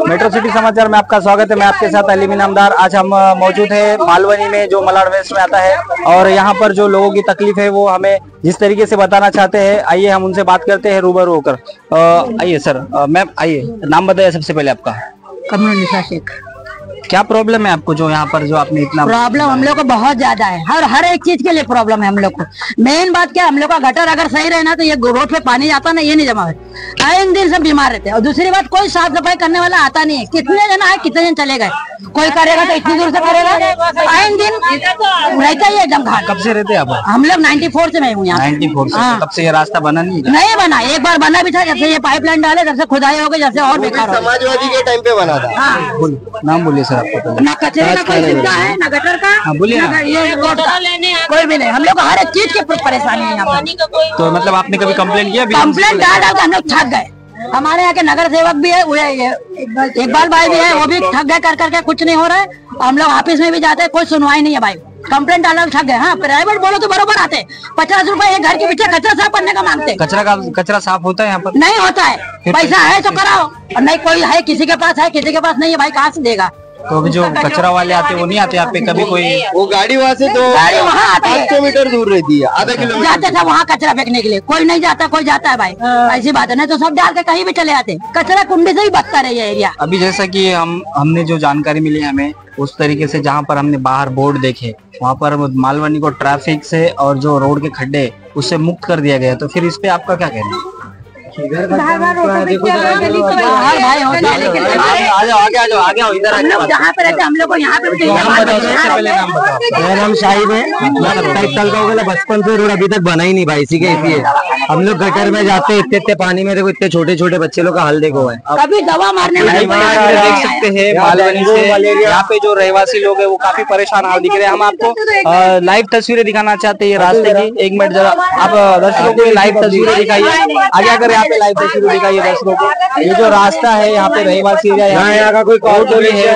Metro city समाचार में आपका स्वागत है। मैं आपके साथ अली इनामदार। आज हम मौजूद है मालवनी में, जो मलाड वेस्ट में आता है, और यहाँ पर जो लोगों की तकलीफ है वो हमें जिस तरीके से बताना चाहते हैं, आइए हम उनसे बात करते हैं रूबरू होकर। आइए सर, मैम आइए, नाम बताइए सबसे पहले आपका। कमरुन्निसा शेख। क्या प्रॉब्लम है आपको जो यहाँ पर जो आपने इतना? प्रॉब्लम हम लोग को बहुत ज्यादा है, हर एक चीज के लिए प्रॉब्लम है हम लोग को। मेन बात क्या, हम लोग का गटर अगर सही रहे ना तो ये रोड पे पानी जाता ना, ये नहीं जमा है। आए दिन सब बीमार रहते हैं। और दूसरी बात, कोई साफ सफाई करने वाला आता नहीं है। कितने जन आए, कितने जन चले गए, कोई करेगा तो इतनी दूर से करेगा। आए दिन रहता ही एकदम घाट। कब से रहते हैं आप? हम लोग 94 से मैं हूँ यहाँ। 94 से? तब से ये रास्ता बना नहीं बना, एक बार बना भी था, जब से ये पाइपलाइन डाले तब से खुदाई हो गई, जब से और बेकार। समाजवादी के टाइम पे बना था। नाम बोलिए सर आपको। ना कचरे का कोई चिंता है, ना गटर का, बोलिए ना, ये कोई भी नहीं। हम लोग हर एक चीज की परेशानी है यहाँ पर। तो मतलब आपने कभी कंप्लेंट किया? कंप्लेंट डाल डाल हम लोग थक गए। हमारे यहाँ के नगर सेवक भी है, वो इकबाल भाई भी है, वो भी थक गए कर करके, कुछ नहीं हो रहा है। हम लोग ऑफिस में भी जाते हैं, कोई सुनवाई नहीं है भाई। कंप्लेंट डालना थक गए। हाँ, प्राइवेट बोलो तो बरोबर आते, 50 रुपए एक घर के पीछे कचरा साफ करने का मांगते। कचरा साफ होता है यहाँ पर? नहीं होता है, पैसा है तो कराओ, और नहीं कोई है, किसी के पास है, किसी के पास नहीं है भाई, कहाँ से देगा? तो अभी जो कचरा वाले आते हैं वो नहीं आते यहाँ पे कभी? कोई वो गाड़ी वहाँ से तो गाड़ी वहाँ आती है, 500 मीटर दूर रहती है, आधा किलोमीटर जाते थे वहाँ कचरा फेंकने के लिए। कोई नहीं जाता, कोई जाता है भाई, ऐसी बात है। नहीं तो सब डाल के कहीं भी चले आते। कचरा कुंडी से ही बचता रहे ये एरिया। अभी जैसा कि हमने जो जानकारी मिली हमें, उस तरीके से जहाँ पर हमने बाहर बोर्ड देखे, वहाँ पर मालवनी को ट्रैफिक से और जो रोड के खड्डे उससे मुक्त कर दिया गया। तो फिर इस पे आपका क्या कहना है? बाहर भाई होता है, लेकिन आगे इधर जहाँ पे रहते हम लोग को यहाँ पे भी मेरा नाम शाहिद है। 27 साल का हो गया, बचपन से रोड अभी तक बना ही नहीं भाई, इसी के इसलिए हम लोग गटर में जाते, इतने पानी में देखो, इतने छोटे छोटे बच्चे लोग का हाल देखो है। कभी दवा मारने में देख सकते हैं मालवनी से यहाँ पे जो रहवासी लोग है वो काफी परेशान हाल दिख रहे हैं। हम आपको लाइव तस्वीरें दिखाना चाहते हैं रास्ते की। एक मिनट जरा आप दर्शकों को लाइव तस्वीरें दिखाइए। आगे अगर यहाँ पे लाइव तस्वीरें दिखाइए दर्शकों को। ये जो रास्ता है यहाँ पे रहवासी यहाँ का कोई कॉलोनी है,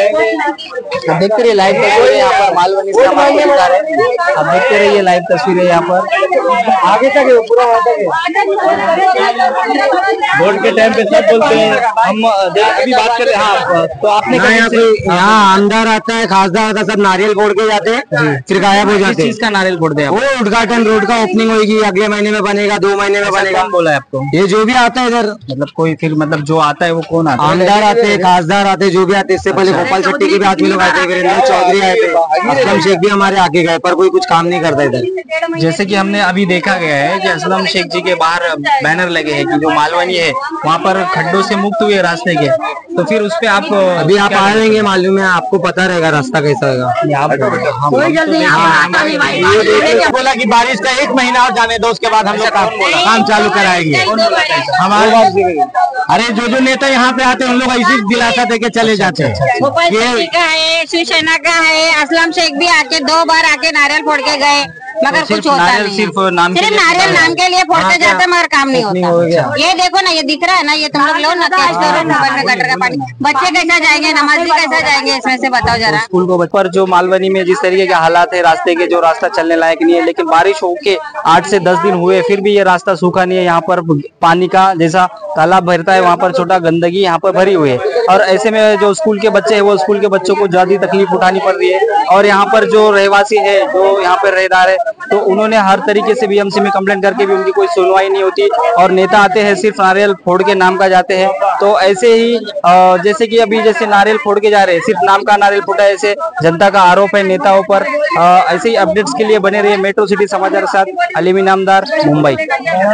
आप देखते रहिए लाइव तस्वीरें यहाँ पर मालवनी से हमारे रिश्तेदार है। आप देखते रहिए लाइव तस्वीरें यहाँ पर आगे तक है, पूरा बोर्ड के टाइम पे सब बोलते हैं। हम अभी बात कर रहे हैं। हाँ, तो आपने यहाँ अंदर आता है, खासदार आता है, सब नारियल फोड़ के जाते हैं, फिर गायब हो जाते हैं। किस चीज का नारियल फोड़ते हैं? वो उद्घाटन रोड का ओपनिंग होगी, अगले महीने में बनेगा, 2 महीने में बनेगा। बोला है आपको? ये जो भी आता है इधर, मतलब कोई फिर मतलब जो आता है वो कौन आता है? आमदार आते हैं, खासदार आते हैं, जो भी आते हैं। इससे पहले गोपाल शेट्टी के भी आदमी लोग आते हैं, वीरेंद्र चौधरी आए थे, असलम शेख भी हमारे आके गए, पर कोई कुछ काम नहीं करता इधर। जैसे कि हमने अभी देखा गया है कि असलम शेख जी के बाहर बैनर लगे हैं कि जो मालवनी है वहाँ पर खड्डों से मुक्त हुए रास्ते के। तो फिर उस पे आप अभी आप आएंगे, मालूम है आपको, पता रहेगा रास्ता कैसा होगा। बोला कि बारिश का 1 महीना और जाने दो, उसके बाद हम लोग काम चालू कराएंगे। हमारे अरे जो नेता यहाँ पे आते हैं उन लोग ऐसी दिलासा देके चले जाते हैं। गोपाल शेट्टी का है, शिवसेना का है, असलम शेख भी आके 2 बार आके नारियल फोड़ के गए, मगर कुछ होता नहीं। सिर्फ नारियल नाम के लिए फोड़ते जाते मगर काम नहीं होता। ये देखो ना, ये दिख रहा है ना, ये तुम लोग लो ना, कैश करो मोबाइल में गटर का पानी। बच्चे कैसा जाएंगे, नमाजी कैसा जाएंगे, इसमें से बताओ जरा। स्कूल को पर जो मालवनी में जिस तरीके के हालात है रास्ते के, जो रास्ता चलने लायक नहीं है, लेकिन बारिश होके 8 से 10 दिन हुए फिर भी ये रास्ता सूखा नहीं है। यहाँ पर पानी का जैसा तालाब भरता है, वहाँ पर छोटा गंदगी यहाँ पर भरी हुई है। और ऐसे में जो स्कूल के बच्चे हैं वो स्कूल के बच्चों को ज्यादा तकलीफ उठानी पड़ रही है। और यहाँ पर जो रहवासी है, जो यहाँ पर रहदार है, तो उन्होंने हर तरीके से बीएमसी में कंप्लेंट करके भी उनकी कोई सुनवाई नहीं होती। और नेता आते हैं सिर्फ नारियल फोड़ के नाम का जाते हैं। तो ऐसे ही जैसे कि अभी जैसे नारियल फोड़ के जा रहे हैं, सिर्फ नाम का नारियल फोड़ा, ऐसे जनता का आरोप है नेताओं पर। ऐसे ही अपडेट्स के लिए बने रहिए मेट्रो सिटी समाचार के साथ। अली इनामदार, मुंबई।